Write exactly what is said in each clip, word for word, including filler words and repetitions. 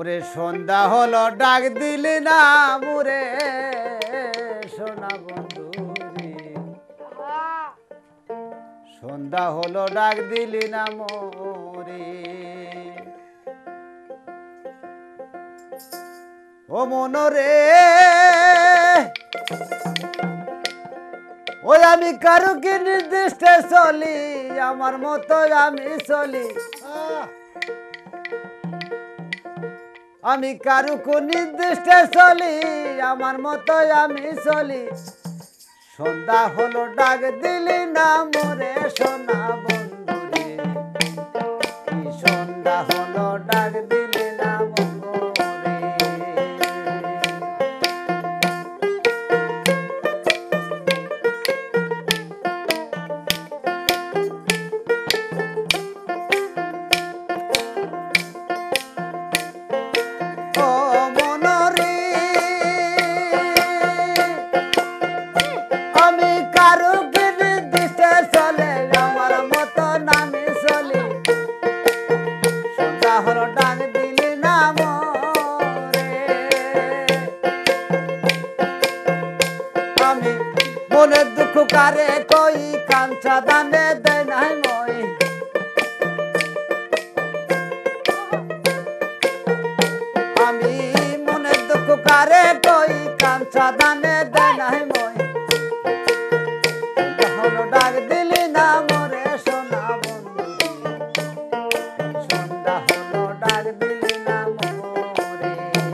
ওরে সন্ধ্যা হলো ডাক দিলি না মুরে সোনা বন্ধু রে, সন্ধ্যা হলো ডাক দিলি না মোরে। ও মনরে ওই আমি কারো কি নির্দিষ্টে চলি, আমার মতো আমি চলি, আমি কারো কো নির্দিষ্টে চলি, আমার মতো আমি চলি। সন্ধ্যা হলো ডাক দিলি না মোরে সোনা বন্ধু রে, সন্ধ্যা হলো ডাক দিলি না মোরে। মনের দুঃখ কারে কই কাঞ্চা দানে দেয় নাই মই, আমি মনের দুঃখ কারে কই কাঞ্চা দানে দেয় নাই মই। হলো ডাক দিলি না মোরে সোনা বন্ধু, সন্ধ্যা হলো ডাক দিলি না মোরে।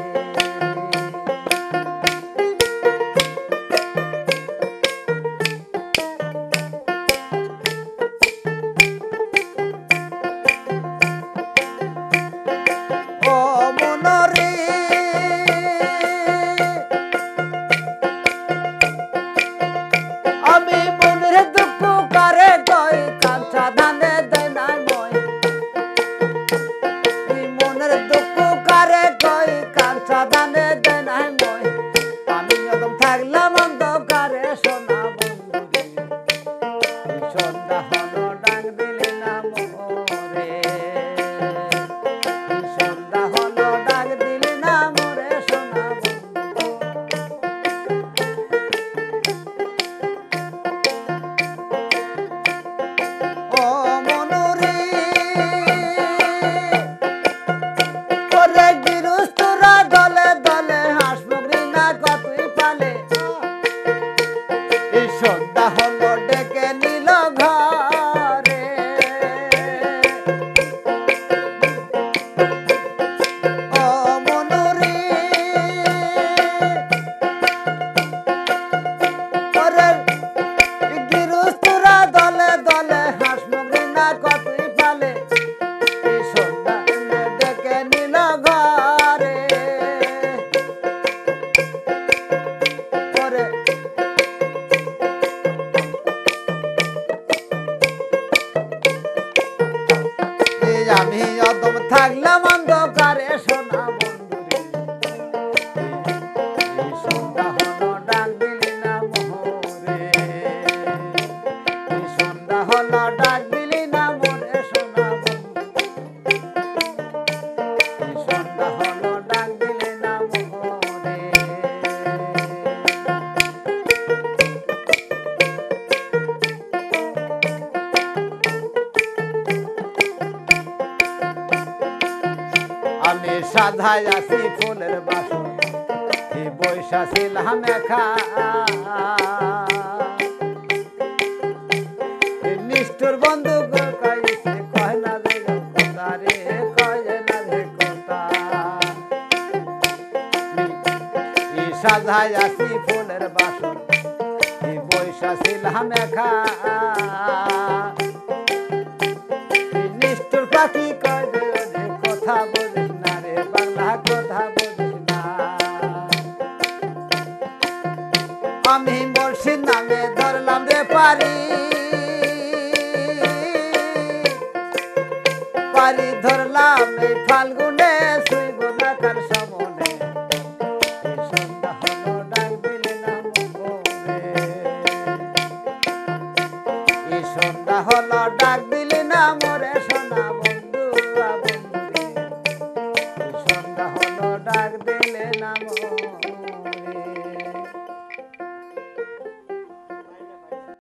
আমি অদম থাকলাম অন্ধকারে সোনা বন্ধু রে, সন্ধ্যা হলো ডাক দিলি না মোরে, সন্ধ্যা হলো ডাক দিলি না মোরে সোনা বন্ধু, সন্ধ্যা হলো ডাক দিলি না মোরে। আমি সাধাই আছি ফুলের বাসন, এই বৈশা ছিলাম একা, নিষ্ঠুর বন্ধু কইছে কয় না রে কথা রে, কয় না রে কথা। এই সাধাই আছি ফুলের বাসন, এই বৈশা ছিলাম একা, নিষ্ঠুর পাখি কয় রে কথা বলে কথা বুঝি না। আমি মুর্শিদ নামে ধরলাম রে পারি, পারি ধরলাম এই ফাল্গুনে, শুইব না কার সমনে। সন্ধ্যা হলো ডাক দিলি না মোরে, সন্ধ্যা হলো ডাক দিলি না মোরে সোনা বন্ধু, বন্ধু রে, সন্ধ্যা হলো না মরে